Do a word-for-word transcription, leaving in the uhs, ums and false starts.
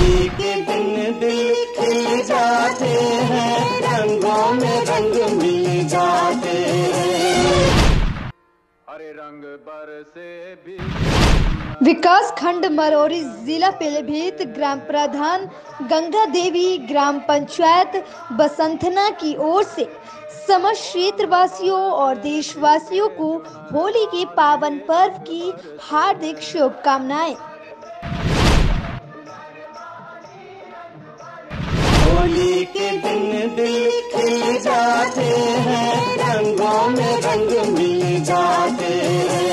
होली के दिन दिल खिल जाते हैं, रंगों में रंग मिल जाते हैं। हरे रंग बरसे भी। विकास खंड मरौरी जिला पीलीभीत ग्राम प्रधान गंगा देवी ग्राम पंचायत बसंथना की ओर से समस्त क्षेत्रवासियों और देशवासियों को होली के पावन पर्व की हार्दिक शुभकामनाएं। होली के दिन दिल खिल जाते हैं, रंगों में रंग मिल जाते हैं।